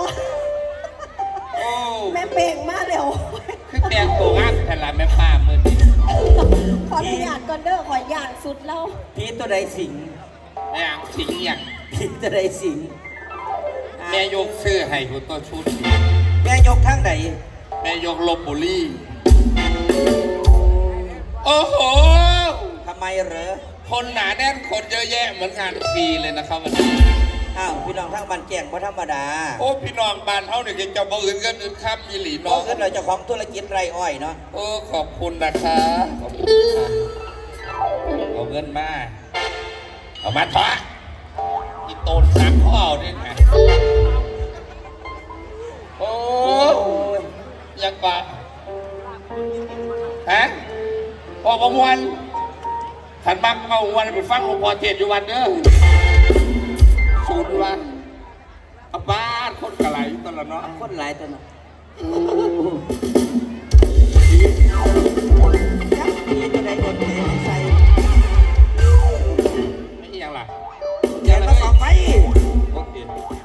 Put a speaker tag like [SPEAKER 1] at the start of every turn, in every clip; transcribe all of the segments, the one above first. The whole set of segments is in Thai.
[SPEAKER 1] โอ้
[SPEAKER 2] แม่เป่งมากเร็ว
[SPEAKER 1] คือแปลงตัวงามแต่ละแม่ป้ามือนี่
[SPEAKER 2] ขออนุญาตก่อนเด้อขออย่างสุดแล้ว
[SPEAKER 3] พี่ตัวใดสิง
[SPEAKER 1] อย่างสิงอย่าง
[SPEAKER 3] พี่ตัวใดสิง
[SPEAKER 1] แม่ยกซื้อให้คุณตัวชุด
[SPEAKER 3] แม่ยกทั้งไหน
[SPEAKER 1] แม่ยกลบบุรีโอ้โห
[SPEAKER 3] ทำไมเหรอ
[SPEAKER 1] คนหนาแน่นคนเยอะแยะเหมือนงานฟรีเลยนะครับวันนี้
[SPEAKER 3] อ้าวพี่น้องทั้งบ้านแก่งเพราะธรรมดา
[SPEAKER 1] โอ้พี่น้องบ้านเขาเนี่ยจะบ่อื่นกันอื่นข้ามมีหลีน้
[SPEAKER 3] องก็เราจะของธุรกิจไรอ้อยเนาะ
[SPEAKER 1] โอ้ขอบคุณนะคะขอบคุณค่ะเอาเงินมาเอามาทอะอีโตนสามข้อเอาด้วยนะโอ้ยังปะฮะพอประมวลขันมักเอาวันไปฟังหลวงพ่อเทศอยู่วันเด้อสูตรวันบ้านคนกระไรตลอดเนาะ
[SPEAKER 3] คนหลายตลอดยักษ์มีตัวใดโดนเทใส่
[SPEAKER 1] ไม่ยังล่ะ
[SPEAKER 3] เดียนมาสองไฟโอเค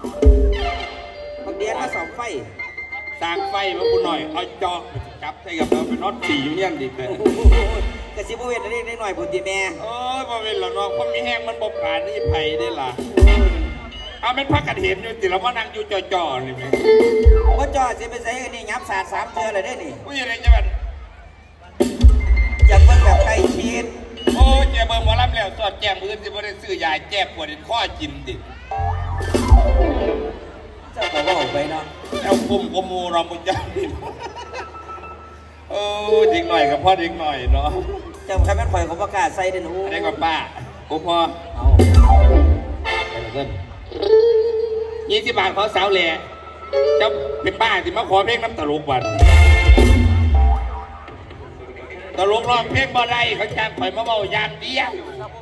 [SPEAKER 3] เดียนมาสองไฟ
[SPEAKER 1] สร้างไฟมาคุณหน่อยเอาจอกจับใส่กับเราเป็นน็อตสีอยู่เนี่ยดิเลย
[SPEAKER 3] กระซิบเวทได้หน่อยผมดีแม่
[SPEAKER 1] โอ้ยพอเป็นหรอน้องคนมีแห้งมันบกการนี่ไผ่ได้ล่ะเอาเป็นพักกันเห็นอยู่ติเรามานั่งอยู่จ่อๆนี่ไหม
[SPEAKER 3] ว่าจ่อจะไปใส่กันนี่ยับสาดสามเทือเลยได้นี่
[SPEAKER 1] ผู้ใหญ่เลยจะแบบ
[SPEAKER 3] อยากเบิ่งแบบใกล้ชิด
[SPEAKER 1] โอ้เจ้าเบิ่งหมอลำแล้วสอดแจมมือที่บริสุทธิ์ยาแก้ปวดข้อจินดิ
[SPEAKER 3] เจ้าก็บอกไปเนาะ
[SPEAKER 1] เอาคุมกมูเราบุญจันทร์โอ้เด็กหน่อยกับพ่อเด็กหน่อยเนาะ
[SPEAKER 3] จำใครแม่นข่อยของประกาศใส่เด่นหู
[SPEAKER 1] ได้กับป้ากูพ่อเอาไปเงิน20 บาทเขาสาวแหล่เจ้าเป็นบ้าที่มาขอเพลงน้ำตลกวันตลกร้องเพลงบ่ได้เขาจ้างข่อยมาเบาอย่างเดียว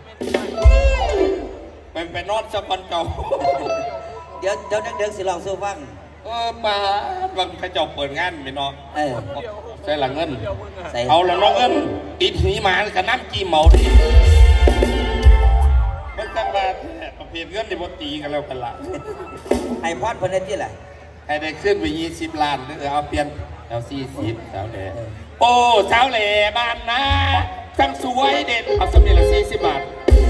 [SPEAKER 1] ไปนอนสักวันเก่า
[SPEAKER 3] เดี๋ยวสิลองสู้ฟัง
[SPEAKER 1] มาบางกระจกเปิดงานไม่นอนใส่หลังเงิน
[SPEAKER 3] ใส่
[SPEAKER 1] เอาหลังเงินติดหีมากับน้ำจีเมาดิมันตั้งมาประเภทเงินในบตีกันแล้วกันละ
[SPEAKER 3] ไอ้พอดคนนี้ที่แหละ
[SPEAKER 1] ให้ได้ขึ้นไป20 ล้านหรือเอาเปลี่ยนเอา40สาวแหล่โอ้สาวแหล่บ้านนะทั้งสวยเด่นเอาสำเร็จละ40 บาท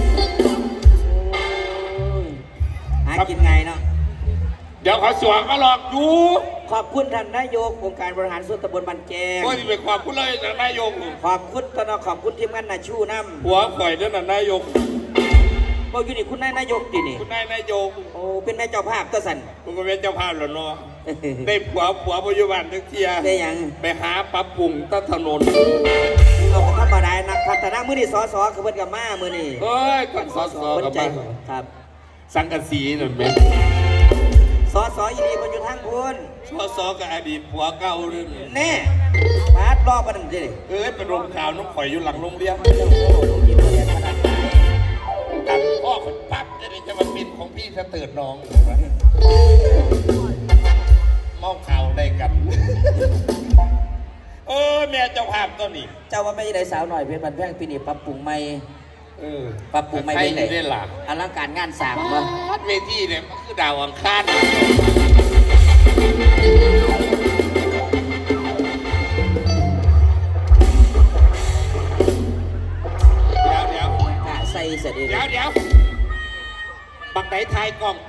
[SPEAKER 3] หากินไงเนาะ
[SPEAKER 1] เดี๋ยวเขาสวงก็หลอกอยู่
[SPEAKER 3] ขอบคุณท่านนายกองค์การบริหารส่วนตำบลบ้านแก้ง
[SPEAKER 1] โอ้ยเป็นขอบคุณเลยนายก
[SPEAKER 3] ขอบคุณตนขอบคุณทีมงานนาชูน้ำ
[SPEAKER 1] หัวข่อยด้วยนายก
[SPEAKER 3] บอกอยู่นี่คุณนายกดินี่
[SPEAKER 1] คุณนายก
[SPEAKER 3] โอ้เป็นแม่เจ้าภาพก็สั่น
[SPEAKER 1] คุณก็เป็นเจ้าภาพหรอเนาะได้ผัวปัจจุบันทุกเทีย
[SPEAKER 3] ได้ยัง
[SPEAKER 1] ไปหาปรับปรุงต้นถนน
[SPEAKER 3] เอาธรรมดานักพัฒนามือนี่สอขบวนกับมามือนี่
[SPEAKER 1] เฮ้ยก่อนสอกับมา
[SPEAKER 3] ครับ
[SPEAKER 1] สังกะสีหน่อยไหม
[SPEAKER 3] สอยีดีมันอยู่ทางพุน
[SPEAKER 1] สอกับอดีตผัวเก่าเรื่อง
[SPEAKER 3] แน่บาดรอบมันดิ
[SPEAKER 1] เป็นโรงข่าวน้องข่อยอยู่หลังโรงเรียนตัดพ่อคนปั๊บจะมาบินของพี่จะเติร์ดน้องมองข่าวได้กันแม่เจ้าภาพตัวนี้
[SPEAKER 3] เจ้าว่าไม่ได้สาวหน่อยเพียงบันแพงปีนี้ปรับปรุงใหม่ปรับปรุงใหม่
[SPEAKER 1] ได้
[SPEAKER 3] ไหนอลังการงานสร้างวะ
[SPEAKER 1] เวทีเนี่ยมันคือดาวอังคารเดี๋ยว
[SPEAKER 3] ใส่เสร็จ
[SPEAKER 1] เดี๋ยวบักไหนทายกล้อง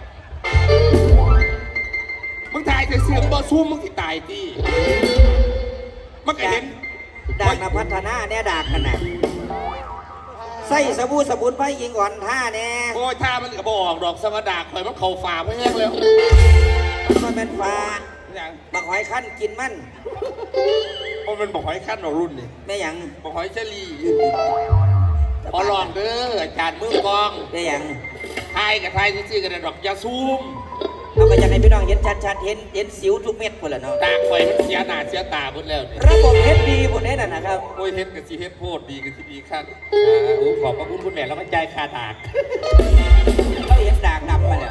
[SPEAKER 1] มึงถ่ายแต่เสียงบอซูมมึงที่ตายที่มันก็เห็น
[SPEAKER 3] ดากนะพัฒนาเนี่ยดากกันนะใส่สบู่ไฟยิงอ่อนท่าเนี่ย
[SPEAKER 1] โอ้ยท่ามันกระบอกดอกสมดาคอยมันเข่าฝ่าไม่แห้งแล้ว
[SPEAKER 3] มันเป็นฟ้าบักหอยขั้นกินมัน
[SPEAKER 1] มันเป็นบักหอยขั้นของรุ่นนี่
[SPEAKER 3] ไม่ยัง
[SPEAKER 1] บักหอยเชลีพอลองเด้ออาจารย์มือกอง
[SPEAKER 3] ไม่ยัง
[SPEAKER 1] ไทยกับไทยซื่อๆกันดอกยาซูม
[SPEAKER 3] เอาไปจากไหนพี่น้องเห็นชัดเห็นสิวทุกเม็ดหมดแล้วเนาะ
[SPEAKER 1] ตาคอยมันเสียหน้าเสียตาหมดแล้ว
[SPEAKER 3] ระบบเฮ็ดดีหมดเลยนะครับ
[SPEAKER 1] โอ้ยเฮ็ดกับซีเฮ็ดโพดดีกับซีดีขั้นขอบพระคุณคุณแม่แล้วก็ใจคาดาก
[SPEAKER 3] เราเห็นด่างดำมาแล้ว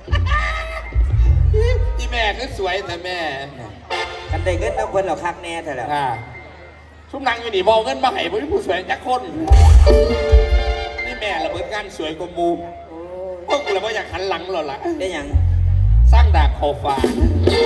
[SPEAKER 1] ที่แม่ก็สวยแต่แม่
[SPEAKER 3] กันได้เงินต้องเพิ่นเราคักแน่แต่แล้ว
[SPEAKER 1] ชุ่มนางอยู่นี่มองเงินมาให้ผู้สวยจักคนนี่แม่ระเบิดงานสวยกว่ามูพวกเราไม่อยากหันหลังหรอกล่ะ
[SPEAKER 3] ได้ยัง
[SPEAKER 1] สร้างดาบโคฟา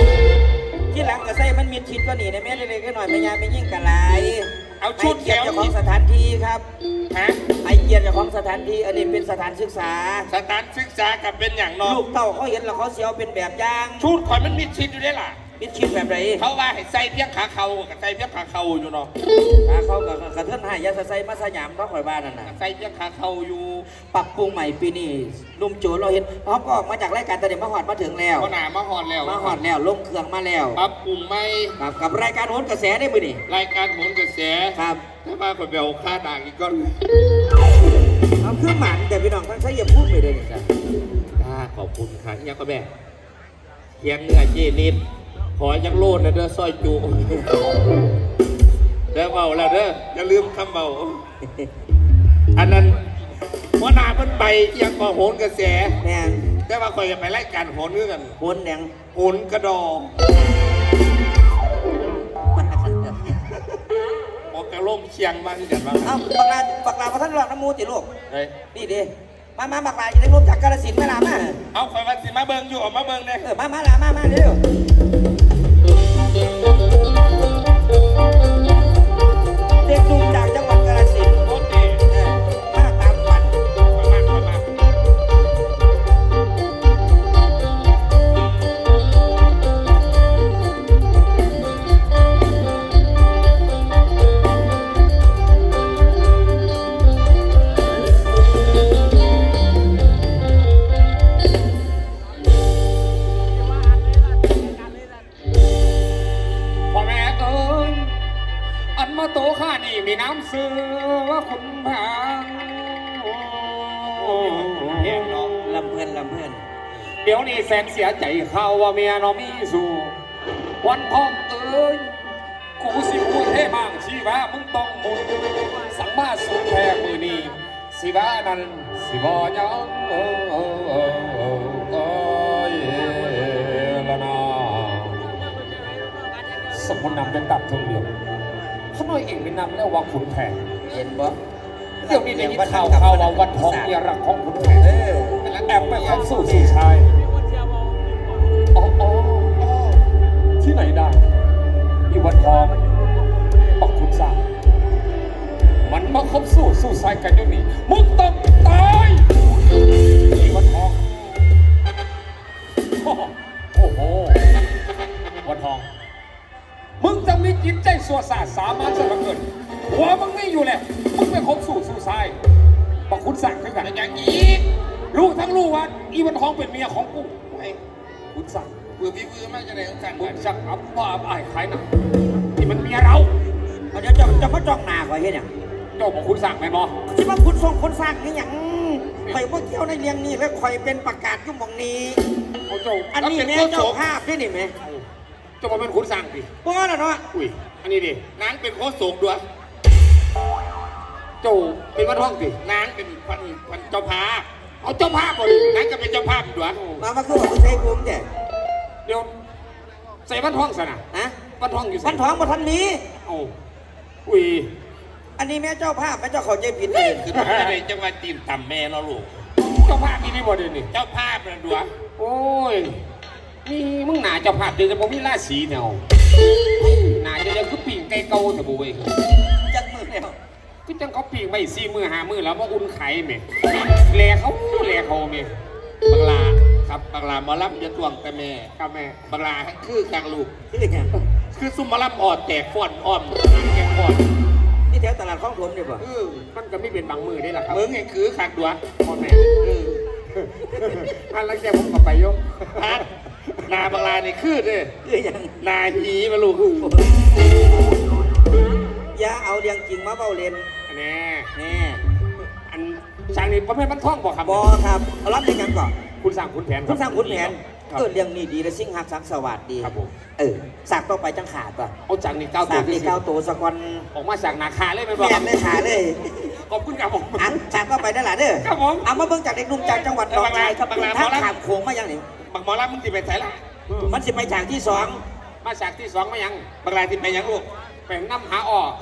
[SPEAKER 3] ใส่มันมีชิดกว่านี่ในแม่เล็กๆหน่อยไม่ยาไม่ยิ่งกะไร
[SPEAKER 1] เอาชุด
[SPEAKER 3] เกียร
[SPEAKER 1] แถ
[SPEAKER 3] ติ
[SPEAKER 1] ว
[SPEAKER 3] เจ้าของสถานที่ครับ
[SPEAKER 1] ฮะ
[SPEAKER 3] ไอเกียรติเจ้าของสถานที่อันนี้เป็นสถานศึกษา
[SPEAKER 1] สถานศึกษากับเป็นอย่างนอ
[SPEAKER 3] ลู
[SPEAKER 1] น
[SPEAKER 3] กเต่าเขาเห็นแล้วเขาเสียวเป็นแบบอย่าง
[SPEAKER 1] ชุดข่อยมันมีชิดอยู่ได้ล่ะ
[SPEAKER 3] มิดชิดแบบไหน
[SPEAKER 1] เขาว่าให้ใส่เพียงขาเข่ากับใส่เพียงขาเข่าอยู่เนาะ
[SPEAKER 3] เขากับกระเทือนหายยาใส่มาสยามต้องคอยบ้านนั่นน่ะ
[SPEAKER 1] ใส่เพียงขาเข่าอยู่
[SPEAKER 3] ปรับปรุงใหม่ปีนี้ลุมโจเราเห็นเขาก็ออกมาจากรายการตะเด็นมาหอดมาถึงแล้ว
[SPEAKER 1] ก็หนามาหอดแล้ว
[SPEAKER 3] มาหอดแล้วลงเครื่องมาแล้ว
[SPEAKER 1] ปรับปรุงไหม
[SPEAKER 3] กับรายการโหนกระแสได้มือนี่
[SPEAKER 1] รายการโหนกระแส
[SPEAKER 3] ครับ
[SPEAKER 1] ถ้ามาคนเบลค่าด่างอีกก็
[SPEAKER 3] เอาเครื่องหมันแต่พี่น้องทั้งใช้อย่าพูดไปเลยนี่จ้ะ
[SPEAKER 1] ขอบคุณค่ะเนี่ยก็แม่เคียงเนื้อเจนิดขอยังโลดนะเด้อซอยจูเด้อเบาแล้วเด้ออย่าลืมคำเบาอันนั้นหัวหน้ามันไปยังก่อโหนกระแส
[SPEAKER 3] แม่ง
[SPEAKER 1] แต่ว่าคอยจะไปไล่การโหนเงื่อน
[SPEAKER 3] โหนแดง
[SPEAKER 1] โหนกระดองบอกกระล่มเชียงมาที่กันว่า
[SPEAKER 3] เอ้าบักลาพระท่านหลอดน้ำมูติลูก
[SPEAKER 1] เฮ้ย
[SPEAKER 3] นี่ดิมาบักลาจะได้รู้จักกาฬสินธุ์ไหมล่ะมา
[SPEAKER 1] เอาคอยวันสิมาเบิงอยู่ออกมาเบิงเลย
[SPEAKER 3] มาล่ะมาเร็วเด็กดูจากจังหวัดกาฬสินธุ์
[SPEAKER 1] โคตรดี
[SPEAKER 3] มาตามฝัน
[SPEAKER 1] มา พ่อแม่เอ้ยอันมาโตข้านี่มีน้ำซื้อว่าคุณพางเห็นน้อง
[SPEAKER 3] ลำเพื่อน
[SPEAKER 1] เดี๋ยวนี้แสนเสียใจข่าวว่าเมียน้องมีสู่วันพ่อเอ้ยกูสิพูดให้มากชีวะมึงต้องมุนสังมาสู่แค่มือนี้สิวะนั้นสิบอยังละนาสมมุตินำเป็นตับทองเหลืองขน้อยเองไม่นำแล้วว่าขุนแผน
[SPEAKER 3] เห็นบ่
[SPEAKER 1] เดี๋ยวนี้ได้ยินข่าวว่าวันทองเมียรักของขุนแผนแอบไปเข้าสู่ชายอ๋อที่ไหนได้อีวันทองปักขุนสร้างมันมาเข้าสู่ชายกันเดี๋ยวนี้มึงต้องตายอีวันทองโอ้โหวันทองมึงจะมีจิตใจสัวสาสามารถจะมาเกิดหัวมึงไม่อยู่แหละมึงไปคบสู่ชายปักขุนสร้างขึ้นกันอย่างนี้รู้ทั้งรู้ว่าอีวันทองเป็นเมียของกูไอ้ขุนสร้างเบื่อพี่มากจะไหนของกันมึงช่างอับว่าอับอายขายหนักที่มันเมียเรา
[SPEAKER 3] เดี๋ยวจะมาจ้องหน้าข่อยเห็นยัง
[SPEAKER 1] เจ้าบอกขุนสร้างไหมหมอ
[SPEAKER 3] คิดว่าคุณส่งคนสร้างนี่ยังข่อยบ่เกี่ยวในเรื่องนี้แล้วข่อยเป็นประกาศยุ่งมองนี้
[SPEAKER 1] เอาเจ้า
[SPEAKER 3] อันนี้แม่เจ้าภาพนี่นี่แม่
[SPEAKER 1] เจ้าบอกเป็นขุนสร้างดิ
[SPEAKER 3] บ่ล่ะเนาะ
[SPEAKER 1] อุ้ยอันนี้ดินางเป็นโคโศกด้วยเจ้าเป็นวันทองดินางเป็นพันเจ้าภาพเอาเจ้าภาพก่อนนางก็เป็นเจ้าภาพด้วย
[SPEAKER 3] มาคือว่าคุณใช้ภูมิแท้
[SPEAKER 1] เดี๋ยวใส่วันทองซะนะ
[SPEAKER 3] ฮะ
[SPEAKER 1] วันทองอยู่
[SPEAKER 3] พันท้องบ่ทันมี
[SPEAKER 1] โอ้อุ้ย
[SPEAKER 3] อันนี้แม่เจ้าภาพแม่เจ้าเข้าใจผิดเลย
[SPEAKER 1] คือจะได้จังหวัดตีนต่ำแม่เราลูกเจ้าภาพนี่ได้บ่เดี๋ยวนี้เจ้าภาพนั่นด้วยโอ้ยนี่มึงหนาเจ้าภาพเดี๋ยวจะบอกมีราศีเนี่ยหนาจะยังคือปิ่งไก่เก่าแต่บุ้ย
[SPEAKER 3] จักมือแล้ว
[SPEAKER 1] ก็จังเขาปิ่งไม่4 มื้อ5 มื้อแล้วมาอุ่นไข่แม่แหล่เขาแม่บังลาครับบังลาหมอลำจะตวงแต่แม่ครับแม่บังลาคือกลางลูก
[SPEAKER 3] คือหยัง
[SPEAKER 1] คือซุ่มหมอลำออดแตกฟ้อนอ้อมแกงฟ้อน
[SPEAKER 3] นี่แถวตลาดคลองถมนี่บ่
[SPEAKER 1] มันก็ไม่เป็นบางมือได้หรอครับมึงไงคือขาดดัวพ่อแม่อันแล้วแกผมก็ไปยกนาบังลานี่คือเด้
[SPEAKER 3] คือหยัง
[SPEAKER 1] นาหีมาลูก
[SPEAKER 3] อย่าเอาเรื่องจริงมาเว้าเล่น
[SPEAKER 1] แน่
[SPEAKER 3] แน่
[SPEAKER 1] อันช่างนี่พ่อแม่มันท่องบอกครับ
[SPEAKER 3] บ่ครับเอารับในกันก่อน
[SPEAKER 1] คุณสั่งคุณแผน
[SPEAKER 3] คุณสร้างคุณแผนเรื่องนี้ดีและสิ่งหักสังสวัสดี
[SPEAKER 1] ครับผม
[SPEAKER 3] สากต่อไปจังขาดป่ะ
[SPEAKER 1] เอาจากนี่เก้าตั
[SPEAKER 3] สาว กนี่เก้าตัวสะกอน
[SPEAKER 1] ออกมาจากนาคาเลยไหมบ
[SPEAKER 3] แม่
[SPEAKER 1] อก
[SPEAKER 3] นเลยขาเลย
[SPEAKER 1] ขอบคุณครับผม
[SPEAKER 3] อันสากต่อไปได้หล่ะเด้อ
[SPEAKER 1] ครับผม
[SPEAKER 3] เอามาเบิ่งจากเด็กหนุ่มจากจังหวัดหนองคายครับ
[SPEAKER 1] บางนา
[SPEAKER 3] ทาง
[SPEAKER 1] บางนา
[SPEAKER 3] ขามโขงมาอย่างนี้
[SPEAKER 1] บักหมอลำมึงที่ไปไหนล่ะ
[SPEAKER 3] มันสิไปฉากที่สอง
[SPEAKER 1] มาจากที่2มายังบักลาที่ไปยังลูกไปน้ำหาออก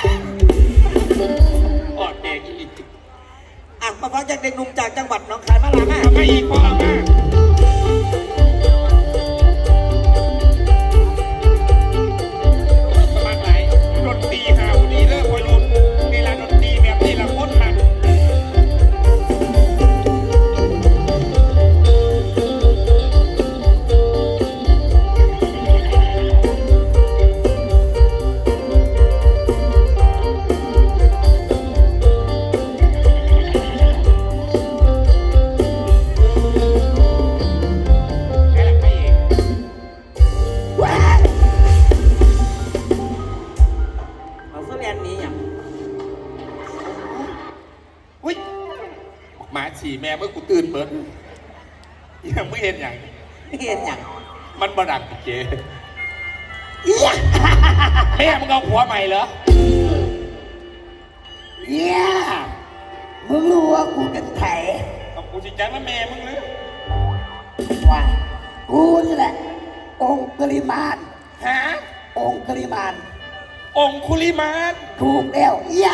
[SPEAKER 1] ออกแดงอีก
[SPEAKER 3] มาฟังจากเด็กหนุ่มจากจังหวัดหนองคายมาลามา
[SPEAKER 1] ไม่อีกพอมาแม่เมื่อกูตื่นเบิดยังไม่เห็นอย่าง
[SPEAKER 3] เห็นอย่าง
[SPEAKER 1] มันบดักเก๋แม่มึงเอาผัวใหม่เหรอ
[SPEAKER 4] เนี่ยมึงรู้ว่ากูเป็นไผ่
[SPEAKER 1] เอากูจิใจว่าแม่มึงหรือ
[SPEAKER 4] ว่ากูนี่แหละองค์กริมาน
[SPEAKER 1] ฮะ
[SPEAKER 4] องค์กริมาน
[SPEAKER 1] องคุลิมาน
[SPEAKER 4] ถูกแล้วย่า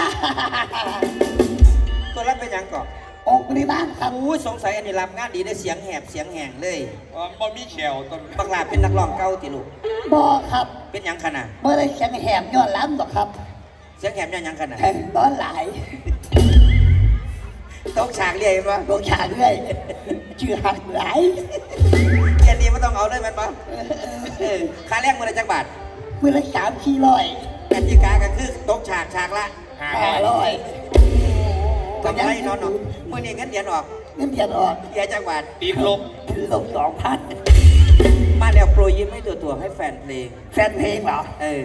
[SPEAKER 3] ตัวรับเป็นอย่างก่อน
[SPEAKER 4] องค์กริมานครับ
[SPEAKER 3] อู้สงสัยอันนี้รับงานดีได้เสียงแหบเสียงแหงเลย
[SPEAKER 1] บ่มีแขวต้น
[SPEAKER 3] บักลาเป็นนักร้องเก่าติลูก
[SPEAKER 4] บอครับ
[SPEAKER 3] เป็นหยังขนาด
[SPEAKER 4] เมื่อไรเสียงแหบย้อนล้ำหรอกครับ
[SPEAKER 3] เสียงแหบยังขนาด
[SPEAKER 4] แห่งตอนหลาย
[SPEAKER 3] ต้องฉากเรียกว่า
[SPEAKER 4] โดนฉากเรื่อยชื่อหักหลาย
[SPEAKER 3] เรียนนี้ไม่ต้องเอาเลยมันปะค่าแรกมือละจักบาท
[SPEAKER 4] เมื่อไร300-400
[SPEAKER 3] กติกาก็คือตกฉากละ
[SPEAKER 4] 500
[SPEAKER 3] ต้องไล่นอนออกมือนี้เงินเดือนออก
[SPEAKER 4] เงินเดือนออก
[SPEAKER 3] เดือนจักบาท
[SPEAKER 1] ตีลบ
[SPEAKER 4] ถึงลง2,000
[SPEAKER 3] มาแล้วโปรยิ้มให้ตัวให้แฟนเพลง
[SPEAKER 4] แฟนเพลงเหรอ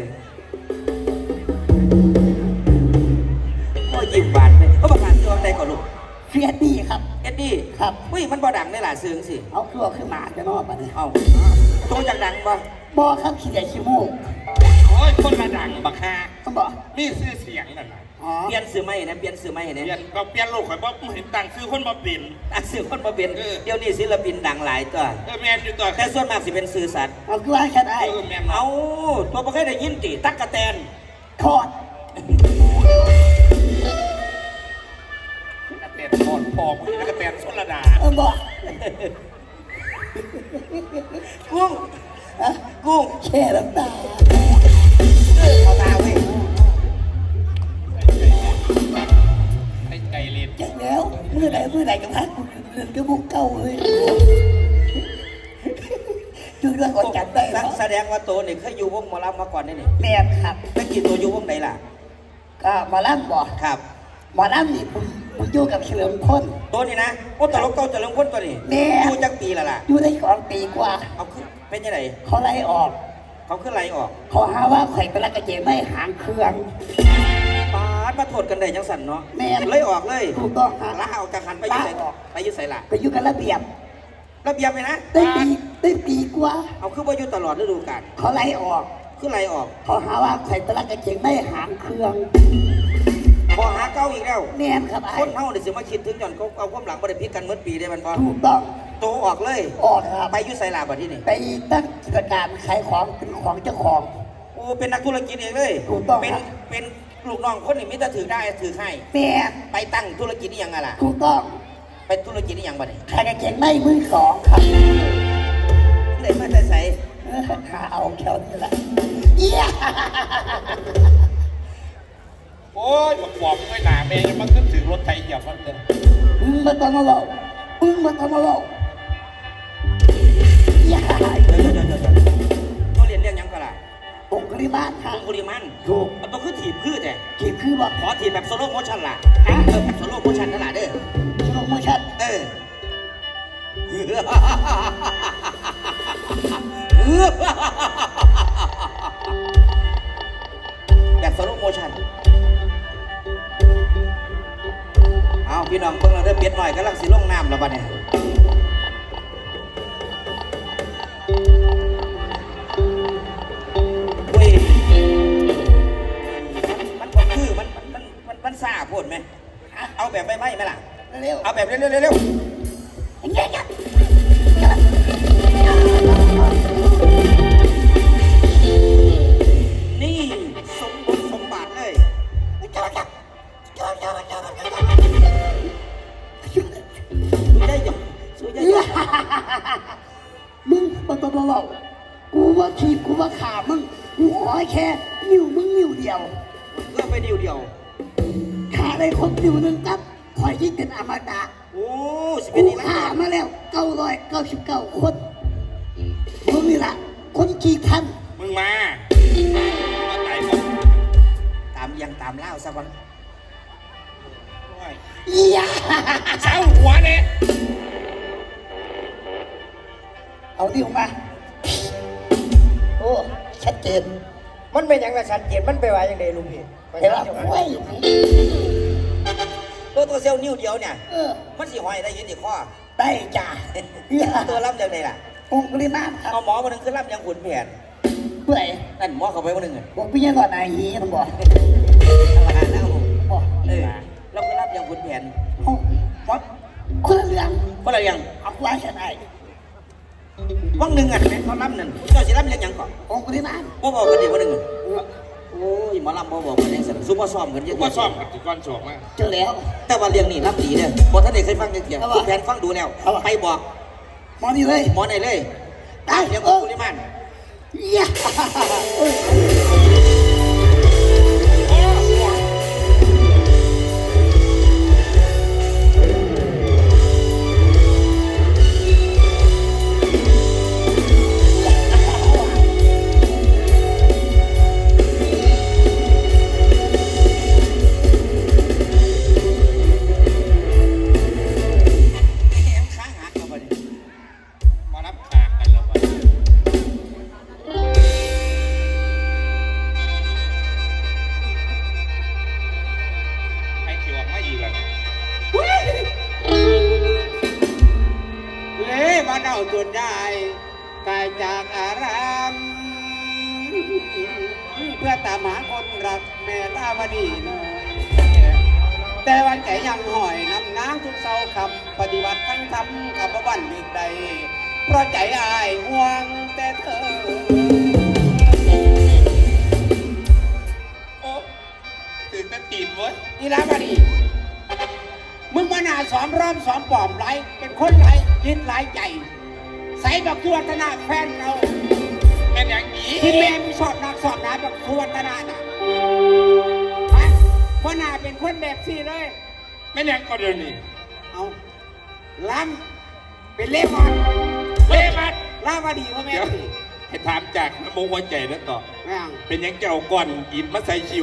[SPEAKER 3] ก็ยิ้มบานไปเขาประกาศตัวใดก่อนลูก
[SPEAKER 4] เฟียดดี้ครับ
[SPEAKER 3] เอ็ดดี้
[SPEAKER 4] ครับ
[SPEAKER 3] อุ้ยมันบ่ดังได้หล่ะซึ้งสิ
[SPEAKER 4] เอาเครื่องขึ้นมาจะนอกมาเลย
[SPEAKER 3] เอาตัวจากดังบ่
[SPEAKER 4] บอครับขี้ใหญ่ขี้มูก
[SPEAKER 1] โอ้ยคนละดังบักฮา
[SPEAKER 4] ต้องบอก
[SPEAKER 1] มีชื่อเสียงนั่นนะ
[SPEAKER 4] อ๋อ
[SPEAKER 3] เปลี่ยนสื่อไม่นะเปลี่ยนสื่อไม่เนี่ย
[SPEAKER 1] เปลี่ยนก็เปลี่ยนโลกข่อยบ่เห็นต่างซื้อคนมาเปลี่ยน
[SPEAKER 3] ตั้งสื่อคนมาเป็นเดี๋ยวนี้ศิลปินดังหลายตัว
[SPEAKER 1] แม่นอยู่ต่อ
[SPEAKER 3] แต่ส่วนมากสิเป็นสื่อสัตว์
[SPEAKER 4] เอาคือว่าแค่ได้
[SPEAKER 1] แม่น
[SPEAKER 3] เอาตัวบ่เคยได้ยินติตั๊กกะแตน
[SPEAKER 4] ทอด
[SPEAKER 1] กระเตนทอดพอมึงกระเตนชนระดา
[SPEAKER 4] บอก
[SPEAKER 3] กุ้ง
[SPEAKER 4] อะ
[SPEAKER 3] กุ้ง
[SPEAKER 4] แค่น้ำตา
[SPEAKER 3] เขาตาเว้ย
[SPEAKER 1] ไอ้ไก่ลิ้น
[SPEAKER 4] จากแล้วเมื่อไหร่กับพักกูเดินกระบุกเก้าเลยดูด้วยก่อนจัดได้แล้ว
[SPEAKER 3] แสดงว่าโตนี่เคยอยู่วงหมอลำมาก่อนนี่นี่
[SPEAKER 4] แม่ครับ
[SPEAKER 3] เมื่อกี้ตัวอยู่วงไหนล่ะ
[SPEAKER 4] ก็หมาล่ำบอก
[SPEAKER 3] ครับ
[SPEAKER 4] หมาล่ำนี่ผมอยู่กับเฉลิมพล
[SPEAKER 3] ตัวนี้นะโอ้ตลกเก่าตลกพ้นตัวนี้
[SPEAKER 4] แม่
[SPEAKER 3] อยู่จักปีละล่ะ
[SPEAKER 4] อยู่ได้2 ปีกว่า
[SPEAKER 3] เอาขึ้นเป็นยังไง
[SPEAKER 4] เขาไล่ออก
[SPEAKER 3] เขาขึ้นไรออก
[SPEAKER 4] เขาหาว่าข่อยเป็นรักกระเจไม่หางเครื่อง
[SPEAKER 3] ปาดมาโทษกันได้จังสันเนาะ
[SPEAKER 4] แม่
[SPEAKER 3] เลยออกเลย
[SPEAKER 4] ถูกต้องฮะ
[SPEAKER 3] ลาออกจากหันไปอยืดใส่
[SPEAKER 4] ลาออก
[SPEAKER 3] ไปอยืดใส่ล่ะ
[SPEAKER 4] ไปอยู่กันระเบียบ
[SPEAKER 3] ระเบียบไหมนะ
[SPEAKER 4] ได้ปีกว่า
[SPEAKER 3] เอาขึ้นว่าอยู่ตลอดฤดูกาล
[SPEAKER 4] เขาไล่ออก
[SPEAKER 3] ขึ้นไรออก
[SPEAKER 4] เขาหาว่าข่อยเป็นรักกระเจไม่หางเครื่อง
[SPEAKER 3] พอหาเก้าอีกแล้ว
[SPEAKER 4] แม่นครับไอ้
[SPEAKER 3] คนเฮาเดี๋ยวสิมาคิดถึงย้อนเขาเอาความหลังบริพิษกันเมื่อปีได้มันพอ
[SPEAKER 4] ถูกต้อง
[SPEAKER 3] โตออกเลย
[SPEAKER 4] ออกครับ
[SPEAKER 3] ไปอยุใส่ลาบัดที่นี่
[SPEAKER 4] ไปตั้งกิจการขายของเป็นของเจ้าของ
[SPEAKER 3] โอ้เป็นนักธุรกิจเองเลย
[SPEAKER 4] ถูกต้อง
[SPEAKER 3] เป็น
[SPEAKER 4] ครับ
[SPEAKER 3] เป็นลูกน้องคนนี้มิตรถือได้ถือให้
[SPEAKER 4] แม่
[SPEAKER 3] ไปตั้งธุรกิจนี่ยังไงล่ะ
[SPEAKER 4] ถูกต้อง
[SPEAKER 3] ไปธุรกิจนี่ยังบัดนี้
[SPEAKER 4] ขายกระเจไม่มือ2ครับ
[SPEAKER 3] เลยมาแต่ใส่
[SPEAKER 4] หาเอาแค่นี้แหละเยี่ย
[SPEAKER 1] โอ้ยบอกบอกไม่หนาเมย์มันขึ้นถึงรถไทยเหยียบมันเลย
[SPEAKER 4] มึงมาต้องมาบอกมึงมาต้องมาบอกเยี่ย
[SPEAKER 3] เดี๋ยวตัวเรียนเรื่องยังก็ล่ะ
[SPEAKER 4] องค์ริมาทา
[SPEAKER 3] คุ
[SPEAKER 4] ง
[SPEAKER 3] ณกุริมัน
[SPEAKER 4] ถูก
[SPEAKER 3] มันต้องขึ้นถีบพืชแต่
[SPEAKER 4] ขีดคือบอก
[SPEAKER 3] ขอถีบแบบโซโล่โมชั่นล่ะ
[SPEAKER 4] ฮะ
[SPEAKER 3] แบบโซโล่โมชั่นนั่นแหละเด้อ
[SPEAKER 4] สโลโมชั่น
[SPEAKER 3] เอแบบสโลโมชั่นเอาพี่น้องเพิ่งเราได้เปลี่ยนหน่อยก็ลังสิลงน้ำแล้วบ้าเนี่ยเว้ยมันก็คือมันซาโพดไหมเอาแบบไม่ไหมล่ะ
[SPEAKER 4] เร็ว
[SPEAKER 3] เอาแบบเร็ว
[SPEAKER 4] เงี้ย
[SPEAKER 3] นี่สมบูรณ์สมบัติเลยสู้ได้ยังสู้ได้ยัง
[SPEAKER 4] มึงมาต้องมาบอกกูว่าขีดกูว่าขามึงกูขอแค่นิ้วมึงนิ้วเดียว
[SPEAKER 3] เพื่อไปเดียว
[SPEAKER 4] ขาได้ครบนิ้วหนึ่งครับคอยที่เป็นอมตะ
[SPEAKER 3] โอ้สิบ
[SPEAKER 4] กู
[SPEAKER 3] นี่
[SPEAKER 4] ขามาแล้ว999 คนมึงนี่ล่ะคนกี่ท่าน
[SPEAKER 1] มึงมาไก่ผม
[SPEAKER 3] ตามยังตามเล่าสักวัน
[SPEAKER 4] เยี่ย
[SPEAKER 1] เช้าหัวเนี่ย
[SPEAKER 4] เอานิ้วมาโอ้ชัดเจน
[SPEAKER 5] มันเป็นอย่างไรชัดเจนมันไปว่าอย่างไรลุงพี่
[SPEAKER 4] เห็นป่ะโอ้ย
[SPEAKER 3] ก็ตัวเซลล์นิ้วเดียวเนี่ยมันสิหอยได้ยินอีกข้อ
[SPEAKER 4] ได้จ้า
[SPEAKER 3] ตัวรับยังไงล่ะ
[SPEAKER 4] องค์ปริมาณครับ
[SPEAKER 3] เอาหมอวันนึงคือรับยังขุนแผน
[SPEAKER 4] เปื่อย
[SPEAKER 3] นั่นหมอเข้าไปวันนึง
[SPEAKER 4] บอกพี่ยังก่อนนายฮีมันบอก
[SPEAKER 3] อะไรนะบอกเราคือรับยังขุนแผน
[SPEAKER 4] วัดคนละเรื่อง
[SPEAKER 3] เอา
[SPEAKER 4] ไว้ฉันไอ้
[SPEAKER 3] วังหนึ่งอ่ะเขารับหนึ่งเจ้าสิรับยังก่อน
[SPEAKER 4] องค์ปริมาณ
[SPEAKER 3] บอกกันเดี๋ยววันนึงโอ้ยหมอลำบอกกันยังสั่นซุปเปอร์ซ้อมกันเยอะ
[SPEAKER 1] ซุปเปอร์ซ้อมกันก้อนโฉมมาก
[SPEAKER 4] เจอแล้ว
[SPEAKER 3] แต่ว่าเรื่องนี้รับดีเนี่ยพอท่านเด็กเคยฟังเกี่ยวกับแผนฟังดูแล้วไปบอก
[SPEAKER 4] หมอนี่เลย
[SPEAKER 3] หมอไหนเลยได้เดี๋ยวกุลิมาน
[SPEAKER 5] จนได้กายจากอารามเพื่อตามหาคนรักแม่ตาวดีน้อยแต่วันใจยังหอยน้ำน้ำทุกเศร้าคำปฏิบัติทั้งทำกับบ้านอีกใดเพราะใจอายห่วงแต่เธอ
[SPEAKER 1] โอ้ตื่นเต้นตีนเว้ย
[SPEAKER 5] อีลาวดีมึงมาหนาสอมรอบสอมปลอมไรเป็นคนไรคิดไรใจใส่แบบสุวัฒนาแฟนเรา
[SPEAKER 1] เป็นอย่างนี้
[SPEAKER 5] ที่แม่มีสอบนักสอบนาแบบสุวัฒนาน่ะเพราะนาเป็นคนแบบสี่เลย
[SPEAKER 1] ไม่อย่างก็เดี๋ยวนี้
[SPEAKER 5] เอาล้ำเป็นเล่มันลาวดีพ่อแม่
[SPEAKER 1] ให้ถามจากน้ำมูกหัวใจนั่นต่อเป็นยังเจ้าก่อนอินมาใส่ชิว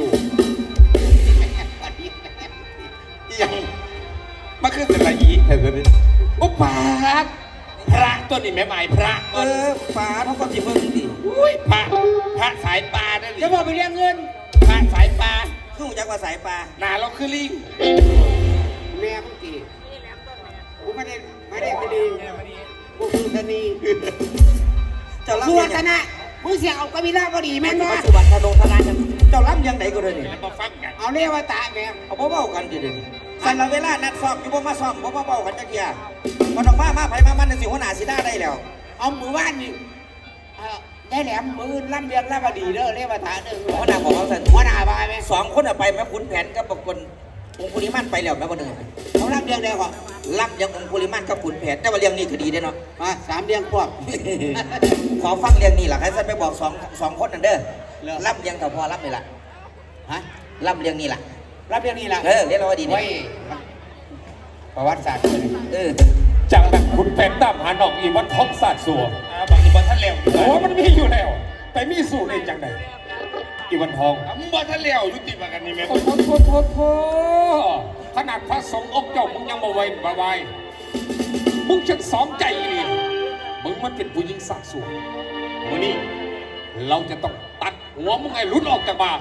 [SPEAKER 1] ยังมาขึ้นแต่ละอีแต่ละนี้โอ้ปากพระตัวนี้แม่หมายพระ
[SPEAKER 3] ปลาเท่ากับที่เพิ่งดิ
[SPEAKER 1] อุ้ยพระสายปลาได้
[SPEAKER 5] จะบอกไปเรียกเงิน
[SPEAKER 1] พระสายปลา
[SPEAKER 3] คือจักว่าสายปลา
[SPEAKER 1] หนาเราคือลิง
[SPEAKER 5] แม่มึงกี่กูไม่ได้กูคือธนีสุวัฒนะมึงเสียเอากระบี่ลาบดีแม่นวะ
[SPEAKER 3] สุวัฒนธนาเจ้าล้ำยังไหนก็เลยนี่
[SPEAKER 5] เอาเรียกว่าตาแม่
[SPEAKER 3] เอาเบาๆกันดิสันเราเวลานัดซ้อมอยู่บ่มาซ้อมบ่มาเบากันจักเกียร์มันออกมาไผมามันสิหัวหน้าสิได้ได้แล้ว
[SPEAKER 5] เอามือว่านนี่ได้แหลมมือล่ำเรียงล่ำดีเด้อเรียกว่าฐาน
[SPEAKER 3] หัวหน้าของเขาสัน
[SPEAKER 5] หัวหน้าบายไหม
[SPEAKER 3] 2 คนไปแม่ขุนแผนกับคนองคุลิมันไปแล้วแม่คนหนึ่ง
[SPEAKER 5] เขาล่ำเรียงได้ก่อน
[SPEAKER 3] ล่ำยังองคุลิมันกับขุนแผนแต่ว่าเรียงนี่คือดีได้เนาะ
[SPEAKER 5] มา3เรียงพวก
[SPEAKER 3] ขอฟังเรียงนี่หล่ะให้สันไปบอก2 คนนั่นเด้อล่ำเรียงแต่พอล่ำนี่ล่ะฮะล่ำเรียงนี่ล่ะ
[SPEAKER 5] รับเรียงนี่ล่ะ
[SPEAKER 3] เรียกเราว่าดีเนี่ย
[SPEAKER 5] ประวัติศาสตร์
[SPEAKER 1] จากแบบคุณแผนตามหาหนองอีวันท้องศาสตร์สัวบางอีวันท่านเลี้ยวโอ้มันมีอยู่แล้วแต่มีสูตรในจังไหนอีวันทองมึงบอกท่านเลี้ยวยุติมากันนี่แม่โทขนาดพระสงฆ์องค์เจ้ามึงยังมาไว้บ่ไว้มึงฉันสองใจนี่มึงมันเป็นผู้หญิงศาสตร์สัววันนี้เราจะต้องตัดหัวมึงให้หลุดออกจากบ่า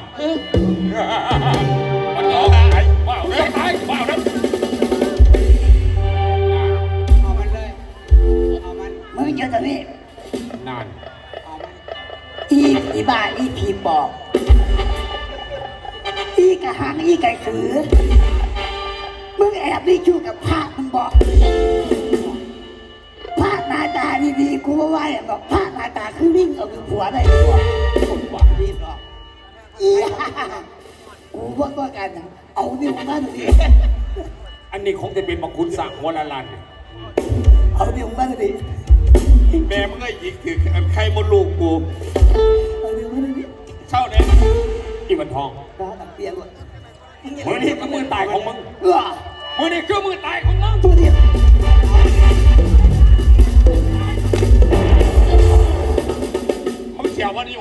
[SPEAKER 1] มันเอาตายว้าวเลยตายว้าวเลย
[SPEAKER 5] เอามันเลยเอามัน
[SPEAKER 4] มึงเยอะจังนี่
[SPEAKER 1] นาน
[SPEAKER 4] อีบ้าอีผีปอบอีกระหังอีไก่ถือมึงแอบได้ชู้กับพระมึงบอกพระหน้าตาดีๆกูว่าว่าอย่างบอกพระหน้าตาคือวิ่งเอาอยู่ผัวได้ผัวคนบอกดีหรอกอีกูว่ากันเอานิ้วมาดูดิ
[SPEAKER 1] อันนี้คงจะเป็นบังคุณสั่งหัวละลัน
[SPEAKER 4] เอานิ้วมาดูดิ
[SPEAKER 1] แม่มึงก็ยิงถือใครมดลูกกู
[SPEAKER 4] เอานิ้วมาดูดิ
[SPEAKER 1] เช่าเนี่ยอีวันทอง
[SPEAKER 4] ร้านตักเตียงเลย
[SPEAKER 1] มือนี้คือมือตายของมึงมือนี้คือมือตายของมึง
[SPEAKER 4] ตัวเดียว
[SPEAKER 1] เขาเฉียววะนิว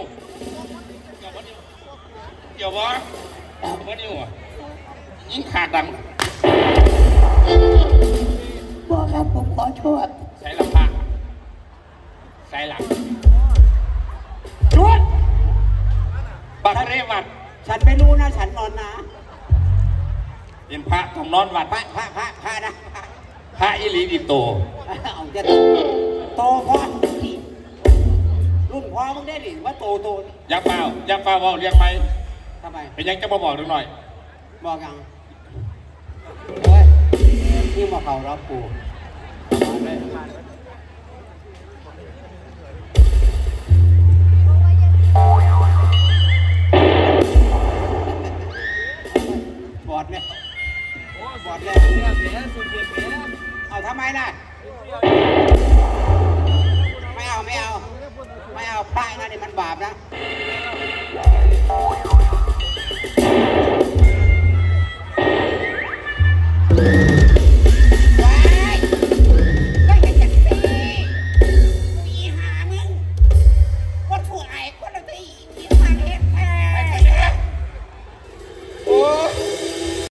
[SPEAKER 1] เกี่ยววะวะนิวอ่ะยิ่งขาดดัง
[SPEAKER 4] บอกครับผมขอโทษ
[SPEAKER 1] ใส่ละผ้าใส่หลังจวดบักเรวัด
[SPEAKER 5] ฉันไม่รู้นะฉันนอนนะ
[SPEAKER 1] เป็นพระต้องนอนวัด
[SPEAKER 5] พระนะ
[SPEAKER 1] พระอิริดิโต
[SPEAKER 5] เอาจะโตพอรุ่นพอมึงได้ดิว่าโต
[SPEAKER 1] ยักษ์เปล่าบอกเรียกไหม
[SPEAKER 5] ทำไม
[SPEAKER 1] เป็นยังจะมาบอกดูหน่อย
[SPEAKER 5] บอกยังเฮ้ยนี่มาเขารับกูบอดเนี่ยบอดเลยเอาทำไมน่ะไม่เอาพระนะนี่มันบาปนะ